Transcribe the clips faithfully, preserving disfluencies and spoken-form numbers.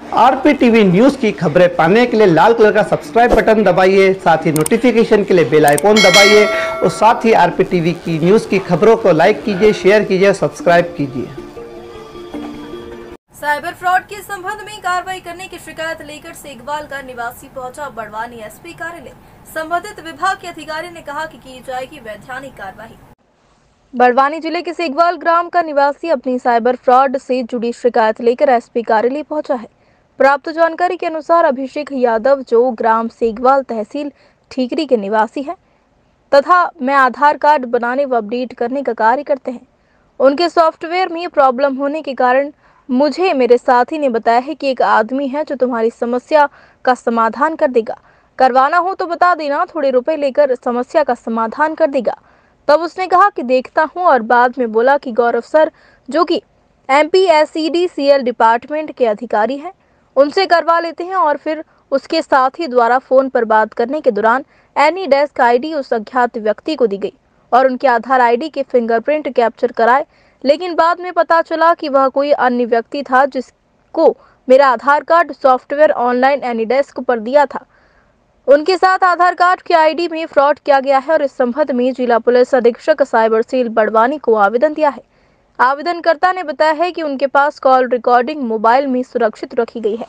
RP TV news की खबरें पाने के लिए लाल कलर का सब्सक्राइब बटन दबाइए, साथ ही नोटिफिकेशन के लिए बेल आइकॉन दबाइए और साथ ही आरपी टीवी की न्यूज की खबरों को लाइक कीजिए, शेयर कीजिए, सब्सक्राइब कीजिए। साइबर फ्रॉड के संबंध में कार्रवाई करने की शिकायत लेकर सेगवाल का निवासी पहुंचा बड़वानी एसपी कार्यालय। संबंधित विभाग के अधिकारी ने कहा कि की जाएगी वैधानिक कार्रवाई। बड़वानी जिले के सेगवाल ग्राम का निवासी अपनी साइबर फ्रॉड से जुड़ी शिकायत लेकर एसपी कार्यालय पहुंचा है। प्राप्त जानकारी के अनुसार अभिषेक यादव, जो ग्राम सेगवाल तहसील ठीकरी के निवासी हैं तथा मैं आधार कार्ड बनाने व अपडेट करने का कार्य करते हैं, उनके सॉफ्टवेयर में प्रॉब्लम होने के कारण मुझे मेरे साथी ने बताया है कि एक आदमी है जो तुम्हारी समस्या का समाधान कर देगा, करवाना हो तो बता देना, थोड़े रुपए लेकर समस्या का समाधान कर देगा। तब उसने कहा कि देखता हूं और बाद में बोला कि गौरव सर, जो कि एमपी एसईडीसीएल डिपार्टमेंट के अधिकारी हैं, उनसे करवा लेते हैं। और फिर उसके साथी द्वारा फोन पर बात करने के दौरान एनी डेस्क आईडी उस अज्ञात व्यक्ति को दी गई और उनके आधार आईडी के फिंगरप्रिंट कैप्चर कराए, लेकिन बाद में पता चला कि वह कोई अन्य व्यक्ति था जिसको मेरा Aadhaar card software online AnyDesk पर दिया था। उनके साथ आधार कार्ड की आईडी में फ्रॉड किया गया है और इस संबंध में जिला पुलिस अधीक्षक साइबर सेल बड़वानी को आवेदन दिया है। आवेदनकर्ता ने बताया है कि उनके पास कॉल रिकॉर्डिंग मोबाइल में सुरक्षित रखी गई है।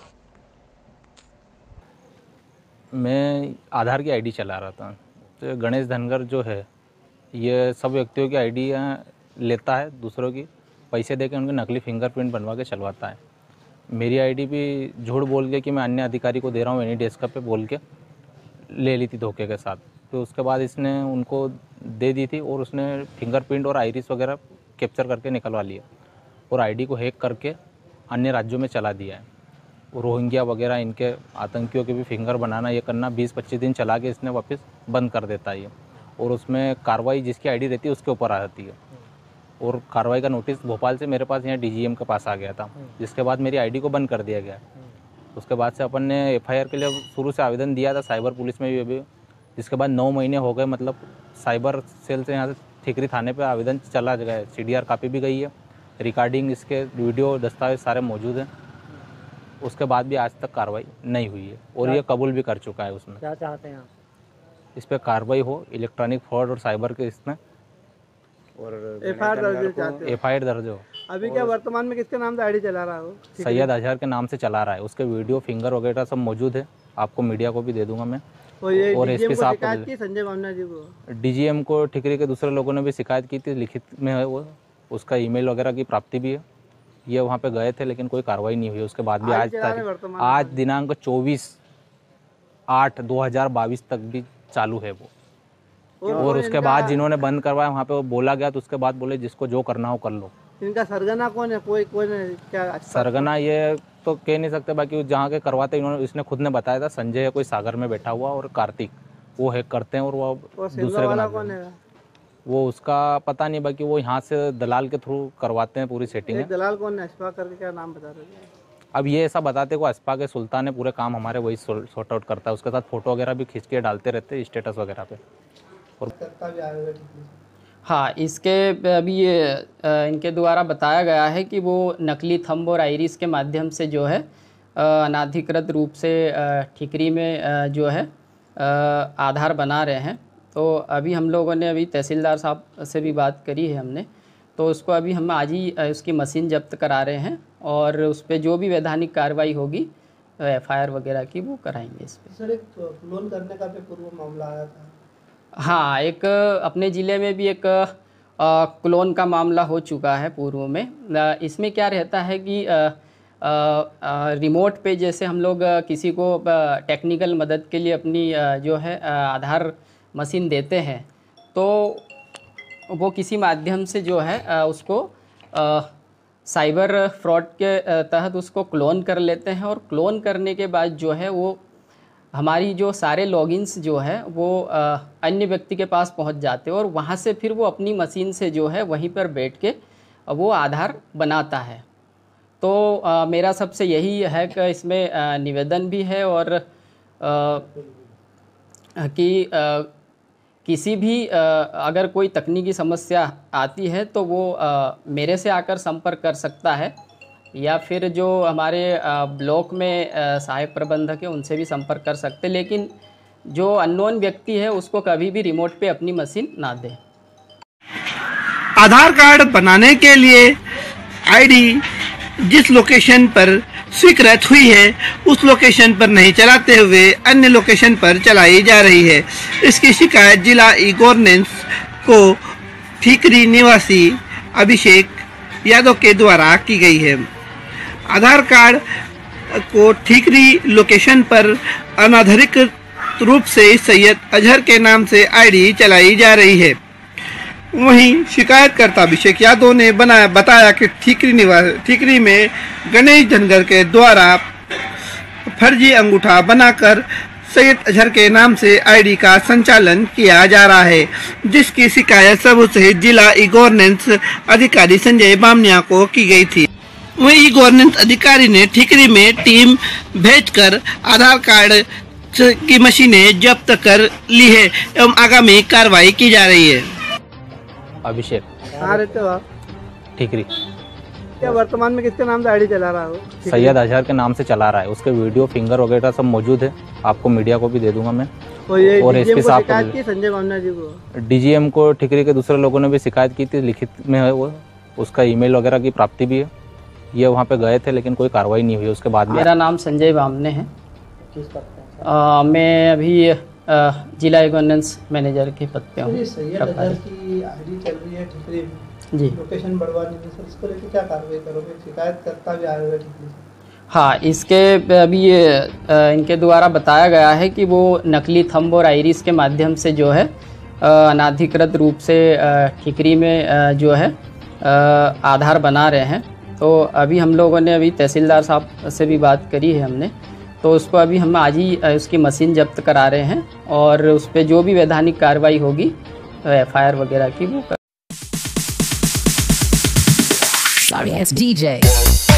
मैं आधार की आईडी चला रहा था, तो गणेश धनगर जो है ये सब व्यक्तियों की आईडियाँ लेता है, दूसरों की पैसे देके उनके नकली फिंगरप्रिंट बनवा के चलवाता है। मेरी आईडी भी झूठ बोल के कि मैं अन्य अधिकारी को दे रहा हूँ एनी डेस्क पे बोल के ले ली थी धोखे के साथ। तो उसके बाद इसने उनको दे दी थी और उसने फिंगरप्रिंट और आइरिस वगैरह कैप्चर करके निकलवा लिया और आईडी को हैक करके अन्य राज्यों में चला दिया है। रोहिंग्या वगैरह इनके आतंकियों के भी फिंगर बनाना ये करना बीस पच्चीस दिन चला के इसने वापस बंद कर देता है ये, और उसमें कार्रवाई जिसकी आईडी रहती है उसके ऊपर आ जाती है। और कार्रवाई का नोटिस भोपाल से मेरे पास यहाँ डीजीएम के पास आ गया था, जिसके बाद मेरी आईडी को बंद कर दिया गया। उसके बाद से अपन ने एफआईआर के लिए शुरू से आवेदन दिया था साइबर पुलिस में भी अभी, जिसके बाद नौ महीने हो गए, मतलब साइबर सेल से यहाँ से ठीकरी थाने पे आवेदन चला गया, सीडीआर कापी भी गई है, रिकॉर्डिंग इसके वीडियो दस्तावेज सारे मौजूद हैं। उसके बाद भी आज तक कार्रवाई नहीं हुई है और ये कबूल भी कर चुका है। उसमें क्या चाहते हैं आप? इस पर कार्रवाई हो, इलेक्ट्रॉनिक फ्रॉड और साइबर के इसमें और एफआईआर दर्ज चाहते हैं। एफआईआर दर्ज हो। अभी क्या वर्तमान में किसके नाम से आईडी चला रहा हो? सैयद अजहर के नाम से चला रहा है। उसके वीडियो फिंगर वगैरह सब मौजूद है, आपको मीडिया को भी दे दूंगा मैं। और ये और एसपी साहब शिकायत की संजय भावना जी को, डीजीएम को, ठीकरी के दूसरे लोगों ने भी शिकायत की थी, लिखित में है वो, उसका ईमेल वगैरह की प्राप्ति भी है। ये वहाँ पे गए थे लेकिन कोई कार्रवाई नहीं हुई। उसके बाद भी आज तक, आज दिनांक चौबीस आठ दो हजार बाईस तक भी चालू है वो। और, और उसके बाद जिन्होंने बंद करवाया वहाँ पे वो बोला गया, तो उसके बाद बोले जिसको जो करना हो कर लो। इनका सरगना कौन है? कोई कौन है क्या? सरगना ये तो कह नहीं सकते, बाकी जहाँ के करवाते इन्होंने, इसने खुद ने बताया था संजय है कोई सागर में बैठा हुआ, और कार्तिक वो हैक करते हैं और वो दूसरे का नाम कौन है वो उसका पता नहीं, बाकी वो यहाँ से दलाल के थ्रू करवाते हैं पूरी सेटिंग। दलाल कौन है? अशफाक करके क्या नाम बता रहे हैं? अब ये ऐसा बताते को अशफाक है, सुल्तान है, पूरे काम हमारे वही सॉर्ट आउट करता है। उसके साथ फोटो वगैरह भी खींच के डालते रहते हैं स्टेटस वगैरह पे। और हाँ, इसके अभी ये इनके द्वारा बताया गया है कि वो नकली थंब और आइरिस के माध्यम से जो है अनाधिकृत रूप से ठीकरी में जो है आधार बना रहे हैं। तो अभी हम लोगों ने अभी तहसीलदार साहब से भी बात करी है हमने, तो उसको अभी हम आज ही उसकी मशीन जब्त करा रहे हैं और उस पर जो भी वैधानिक कार्रवाई होगी एफआईआर वगैरह की वो कराएंगे इस पर। सर, एक क्लोन करने का भी पूर्व मामला आया था। हाँ, एक अपने ज़िले में भी एक आ, क्लोन का मामला हो चुका है पूर्व में। आ, इसमें क्या रहता है कि आ, आ, आ, रिमोट पे जैसे हम लोग किसी को टेक्निकल मदद के लिए अपनी आ, जो है आ, आधार मशीन देते हैं, तो वो किसी माध्यम से जो है आ, उसको आ, साइबर फ्रॉड के तहत उसको क्लोन कर लेते हैं और क्लोन करने के बाद जो है वो हमारी जो सारे लॉगिन्स जो है वो आ, अन्य व्यक्ति के पास पहुंच जाते हैं और वहां से फिर वो अपनी मशीन से जो है वहीं पर बैठ के वो आधार बनाता है। तो आ, मेरा सबसे यही है कि इसमें आ, निवेदन भी है और आ, कि आ, किसी भी आ, अगर कोई तकनीकी समस्या आती है तो वो आ, मेरे से आकर संपर्क कर सकता है या फिर जो हमारे अ, ब्लॉक में अ, सहायक प्रबंधक है उनसे भी संपर्क कर सकते हैं, लेकिन जो अननोन व्यक्ति है उसको कभी भी रिमोट पे अपनी मशीन ना दें। आधार कार्ड बनाने के लिए आईडी जिस लोकेशन पर स्वीकृत हुई है उस लोकेशन पर नहीं चलाते हुए अन्य लोकेशन पर चलाई जा रही है। इसकी शिकायत जिला ई गवर्नेंस को ठीकरी निवासी अभिषेक यादव के द्वारा की गई है। आधार कार्ड को ठीकरी लोकेशन पर अनाधिकृत रूप से सैयद अजहर के नाम से आईडी चलाई जा रही है। वहीं शिकायतकर्ता अभिषेक यादव ने बनाया बताया कि ठीकरी निवास ठीकरी में गणेश धनगर के द्वारा फर्जी अंगूठा बनाकर सैयद अजहर के नाम से आईडी का संचालन किया जा रहा है, जिसकी शिकायत सबूत सहित जिला ई गवर्नेंस अधिकारी संजय बामनिया को की गई थी। वहीं ई गवर्नेंस अधिकारी ने ठीकरी में टीम भेजकर आधार कार्ड की मशीनें जब्त कर ली है एवं आगामी कार्रवाई की जा रही है। अभिषेक कहाँ रहते हो आप? ठीकरी क्या वर्तमान में किसके नाम से आईडी चला रहा हो? सैयद अजहर के नाम से चला रहा है। उसके वीडियो फिंगर वगैरह सब मौजूद है, आपको मीडिया को भी दे दूंगा मैं। और ये और डीजीएम एसपी को साहब शिकायत को की संजय बामनिया जी को। डीजीएम को ठीकरी के दूसरे लोगों ने भी शिकायत की थी, लिखित में है वो, उसका ईमेल वगैरह की प्राप्ति भी है। ये वहाँ पे गए थे लेकिन कोई कार्रवाई नहीं हुई। उसके बाद में मेरा नाम संजय बामने है। आ, मैं अभी आ, जिला गवर्नेंस मैनेजर के पद पे हूँ। प्रभारी। की आईडी चल रही है ठीकरी में, जी लोकेशन बढ़वाने में, सर इसको लेकर क्या कार्रवाई करोगे? शिकायत करता भी आया हुआ ठीकरी से। हाँ, इसके अभी ये आ, इनके द्वारा बताया गया है कि वो नकली थंब और आइरिस के माध्यम से जो है आ, अनाधिकृत रूप से आ, ठीकरी में आ, जो है आ, आधार बना रहे हैं। तो अभी हम लोगों ने अभी तहसीलदार साहब से भी बात करी है हमने, तो उसको अभी हम आज ही उसकी मशीन जब्त करा रहे हैं और उस पर जो भी वैधानिक कार्रवाई होगी एफ आई आर वगैरह की वो Sorry, it's D J.